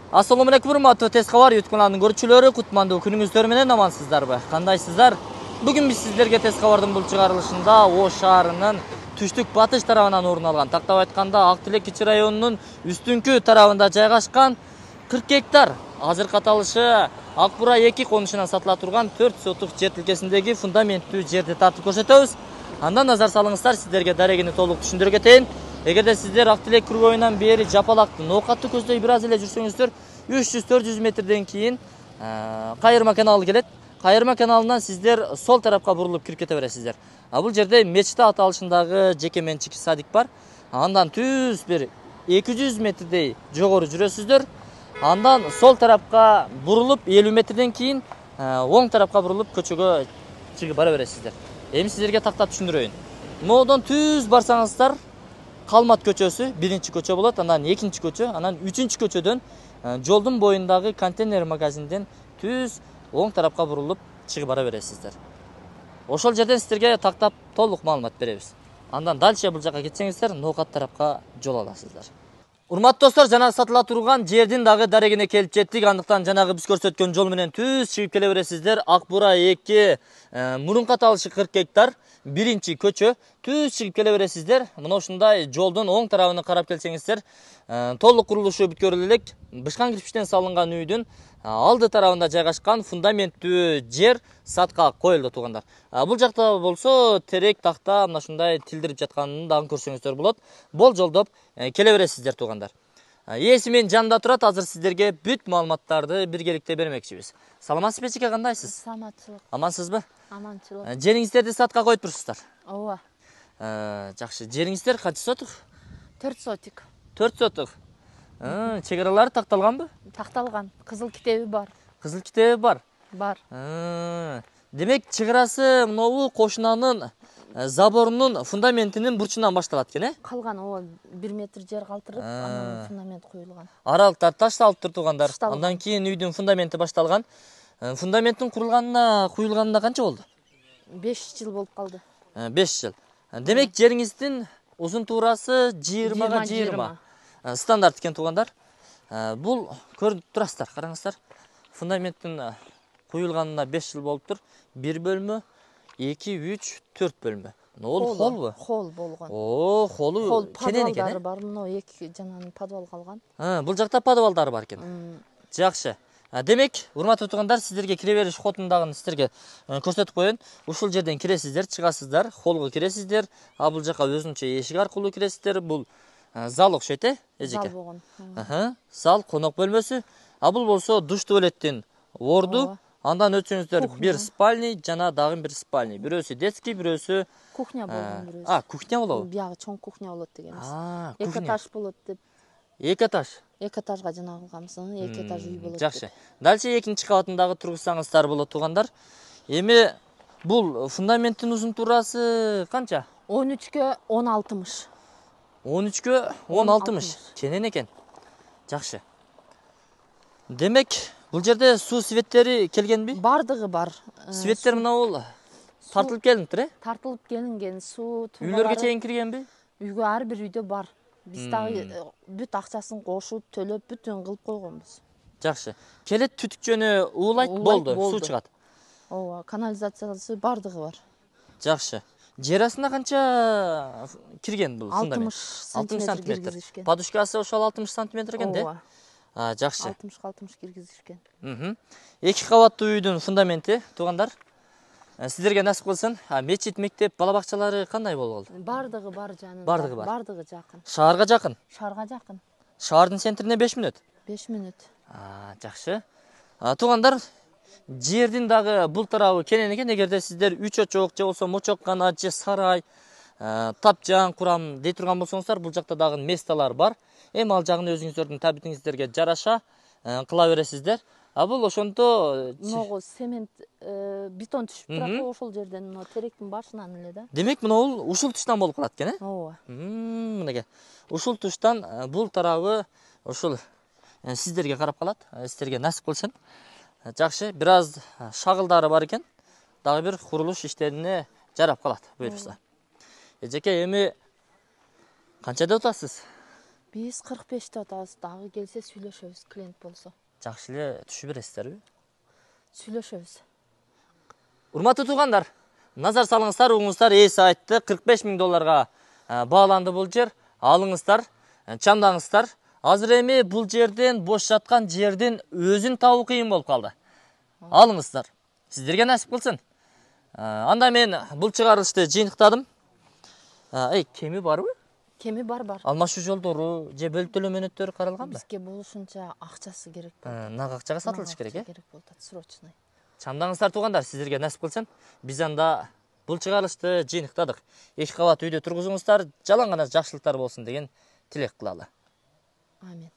Assalamu alaikum урматтуу Тез кабар YouTube каналынын көрүүчүлөрү, кутмандуу күнүңүздөр менен амансыздарбы? Кандайсыздар? Бүгүн биз сиздерге Тез кабардын бул чыгарылышында Ош шаарынын түштүк батыш тарабынан орун алган, тактап айтканда Ак Тилек кичи районунун үстүңкү тарабында жайгашкан 40 гектар азыркы аталышы Ак Бура 2 конушунан сатыла турган 4 сотук жер тилкесиндеги фундаменттүү жерди тартып көрсөтөбүз. Андан назар салыңыздар, сиздерге дарегини толук түшүндүрө кетейин. Эгерде сиздер Ак Тилек кыргойунан бери жапалакты ноокатты көздөй бир аз эле жүрсөңүздөр 300-400 метрден кийин Кайырма каналы келет. Кайырма каналынан сиздер сол тарапка бурулуп кирип кете бересиздер. Бул жерде Мечта аталышындагы жеке менчик садик бар. Андан түз бир 200 метрдей жогору жүрөсүздөр. Андан сол тарапка бурулуп 50 метрден кийин оң тарапка бурулуп көчөгө чыгып бара бересиздер. Эми сиздерге тактап түшүндүрөйүн. Моодон түз барсаңыздар Калмат көчөсү биринчи көчө болот, андан экинчи көчө, анан үчүнчү көчөдөн жолдун боюндагы контейнер магазинден түз оң тарапка бурулуп чыгып бара бересиздер. Ошол жерден сиздерге тактап толук маалымат беребиз. Андан дальше бул жака кетсеңиздер, ноокат тарапка жол аласыздар. Урматтуу достор, жанагы сатыла турган жердин дагы дарегине келип жеттик. Андыктан жанагы биз көрсөткөн жол менен түз чыгып келе бересиздер. Ак Бура 2 мурунку аталышы 40 гектар биринчи көчө түз чыгып келе бересиздер. Мына ушундай жолдун оң тарабына карап келсеңиздер, толук курулушу бүткөрүлө элек бышкан кирпичтен салынган үйдүн алды тарабында жайгашкан фундаменттүү жер сатка коюлду туугандар. Бул жакта болсо терек такта мына ушундай тилдирип жатканын дагы көрсөңүздөр болот. Болжолдоп келе бересиздер туугандар. Ээси менин жанында турат, азыр сиздерге бүт маалыматтарды биргеликте бермекчибиз. Саламатсызбы эжеке, кандайсыз? Саламатчылык. Амансызбы? Аманчылык. Жериңиздерди сатка коюп турсуздар? Ооба. Жакшы. Жериңиздер канча сотук? 4 сотик. 4 сотук. Чегаралары такталганбы? Такталган. Кызыл китеби бар. Кызыл китеби бар. Бар. Демек, чыгарасы мынабу кошунанын заборунун фундаментинин бурчунан башталат экен, Калган, 1 метр жер калтырып, анан фундамент куюлган. Аралыктар ташталып тур туугандар. Ташталган. Андан кийин үйдүн фундаменти башталган. Фундаменттин куюлганына канча болду? 5 жыл болуп калды. 5 жыл. Демек, жериңиздин узун туурасы 20 20. Стандарт экен туугандар. Бул көрүп турасыздар, караңыздар. Фундаменттин куюлганына 5 жыл болуптур. 1 бөлмө, 2, 3, 4 бөлмө. Ол холбу? Хол болгон. Холу кенен экен. Подвалдары бар, мына 2 жананын подвал калган. Бул жакта подвалдары бар экен. Жакшы. Демек, урматтуу туугандар, сиздерге кире бериш кодун сиздерге көрсөтүп коеюн. Ушул жерден киресиздер, чыгасыздар, холго киресиздер. Бул жака өзүнчө эшик аркылуу киресиздер. Бул зал окшойт, эжеке? Зал болгон. Зал, конок бөлмөсү. Бул болсо душ туалеттин орду. Андан өтсөңүздөр бир спальный, жана дагы бир спальный. Бирөөсү детский, бирөөсү кухня болгон бирөөсү. Кухня болобу? Биягы чоң кухня болот дегенбиз. 2 кухня. этаж болот деп. 2 этаж. 2 этажга жана кылганбыз, 2 этаж үй болот. Жакшы. Дальше экинчи кабатындагы тургузсаңыздар болот туугандар. Эми бул фундаменттин узун туурасы канча? 13-кө 10-60. 13-кө 10-60. Кенен экен. Жакшы. Демек, бул жерде суу светтери келгенби? Бардыгы бар. Светтер мына бул тартылып келиптир, Тартылып келинген суу Үйлөргө чейин киргенби? Үйгө ар бир үйдө бар. Биз дагы бүт акчасын кошуп, төлөп, бүтүн кылып койгонбуз. Жакшы. Келет түтүкчөнү уулайт, болду, суу чыгат. Ооба, канализациясы бардыгы бар. Жакшы. Жер астына канча кирген бул фундамент? 60 сантиметр. Подушкасы ошол 60 сантиметр экен, де? Ооба. Жакшы. 60 киргизишкен. 2 кабаттуу үйдүн фундаменти, туугандар. Сиздерге насип кылсын. Мечит, мектеп, бала бакчалары кандай болду? Бардыгы бар жанында. Бардыгы бар. Бардыгы жакын. Шаарга жакын. Шаарга жакын. Шаардын центрине 5 мүнөт. 5 мүнөт. Жакшы. Туугандар, жердин дагы бул тарабы кенен экен. Эгерде сиздер 3 очок же болсо мочок кана же сарай, тапжан курам дей турган болсоңуздар, бул жакта дагы месталар бар. Эми ал жагын өзүңүздөрдүн табитиңиздерге жараша кыла бересиздер. Бул ошондо Могу цемент, бетон түшүп турат, ошол жерден теректин башынан эле да. Демек, мына бул ушул туштан болуп калат экен, Ооба. Мынеге. Ушул туштан бул тарабы ушул сиздерге карап калат. Сиздерге насип кылсын. Жакшы, бир аз шагылдары бар экен. Дагы бир курулуш иштерине жарап калат, буюрса. Эжеке, эми канча деп атасыз? Биз 45-те атабыз, дагы келсе сүйлөшөбүз, клиент болсо. Жакшы эле түшүп бересиздерби? Сүйлөшөбүз. Урматтуу туугандар, назар салыңыздар, угуңуздар, эси айтты, 45 000 долларга бааланды бул жер. Алыңыздар, чамдаңыздар. Азыр эми бул жерден, бош жаткан жердин өзүн табуу кыйын болуп калды. Алыңыздар. Сиздерге насип кылсын. Анда мен бул чыгарылышты жыйынтыктадым. Кеми барбы? Кеми бар. Алмашуу жолдору же бөлүп төлөө мөөнөттөрү каралганбы? Бизге болушунча акчасы керек болот. Нак акчага сатылышы керек, Керек болот, срочный. Чамдаңыздар туугандар, сиздерге насип кылсын. Биз анда бул чыгарылышты жыйынтыктадык. 2 кабат үйдө тургузуңуздар, жалаң гана жакшылыктар болсун деген тилек кылалы. Амин.